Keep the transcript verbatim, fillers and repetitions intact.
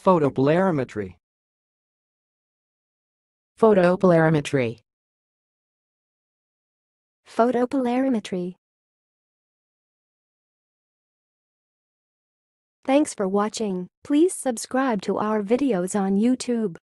Photopolarimetry. Photopolarimetry. Photopolarimetry. Thanks for watching. Please subscribe to our videos on YouTube.